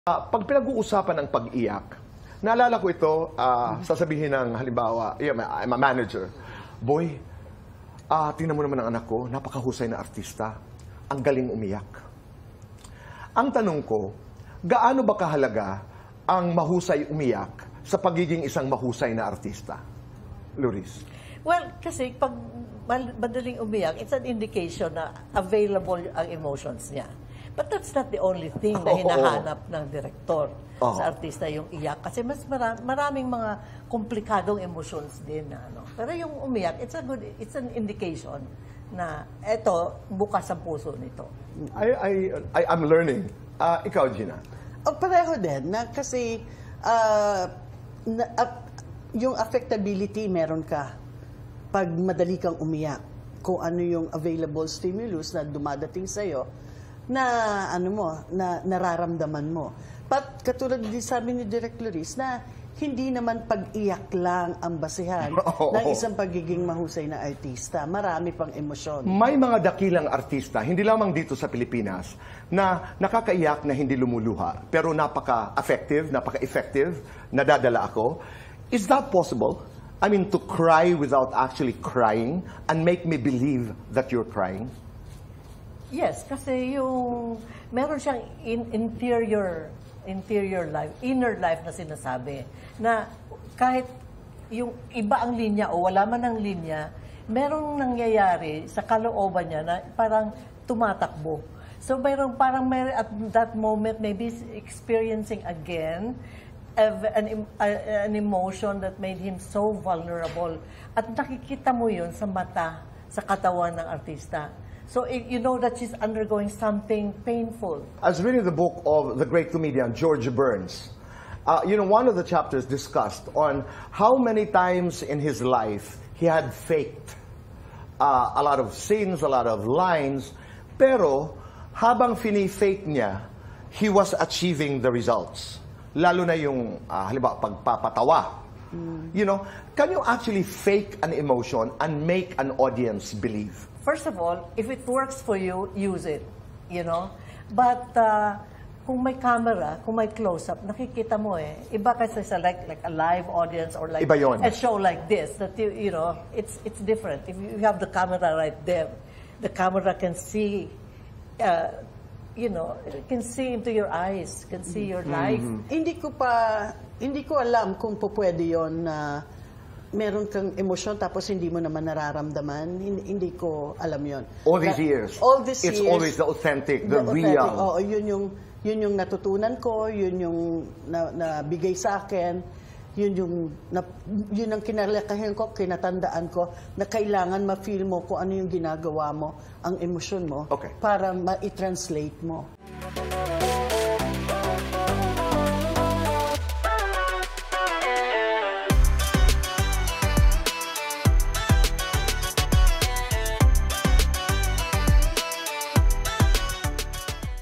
Pag pinag-uusapan ng pag-iyak, naalala ko ito, sasabihin ng halimbawa, I'm a manager, boy, tingnan mo naman ang anak ko, napakahusay na artista, ang galing umiyak. Ang tanong ko, gaano ba kahalaga ang mahusay umiyak sa pagiging isang mahusay na artista? Loris? Well, kasi pag madaling umiyak, it's an indication na available ang emotions niya. But that's not the only thing na hinahanap ng direktor sa artista, yung iyak. Kasi mas maraming mga komplikadong emotions din. Pero yung umiyak, it's an indication na eto, bukas ang puso nito. I'm learning. Ikaw, Gina? Pareho din. Kasi yung affectability meron ka pag madali kang umiyak. Kung ano yung available stimulus na dumadating sa'yo, na nararamdaman mo. But katulad din sabi ni Direk Loris na hindi naman pag-iyak lang ang basihan ng isang pagiging mahusay na artista. Marami pang emosyon. May mga dakilang artista, hindi lamang dito sa Pilipinas, na nakakaiyak na hindi lumuluha, pero napaka-effective, nadadala ako. Is that possible? I mean, to cry without actually crying and make me believe that you're crying? Yes, kasi yung meron siyang interior life, inner life na sinasabi, na kahit yung iba ang linya o wala man ang linya, merong nangyayari sa kalooban niya na parang tumatakbo. So parang at that moment maybe experiencing again an emotion that made him so vulnerable. At nakikita mo yun sa mata, sa katawan ng artista. So you know that she's undergoing something painful. I was reading the book of the great comedian George Burns. One of the chapters discussed on how many times in his life he had faked a lot of scenes, a lot of lines, pero habang fini-fake niya, he was achieving the results. Lalo na yung, halimbawa, pagpapatawa. Can you actually fake an emotion and make an audience believe? First of all, if it works for you, use it, But kung may camera, kung may close-up, nakikita mo iba kasi sa like a live audience or like a show like this, that it's different. If you have the camera right there, the camera can see, can see into your eyes, can see your life. Hindi ko alam kung pwede yon na meron kang emosyon tapos hindi mo naman nararamdaman. Hindi ko alam yon. All these years. It's always the authentic, the real. Oo, yun yung natutunan ko, yun yung nabigay sa akin, yun ang kinalakahin ko, kinatandaan ko, na kailangan ma-feel mo kung ano yung ginagawa mo, ang emosyon mo, para ma-translate mo.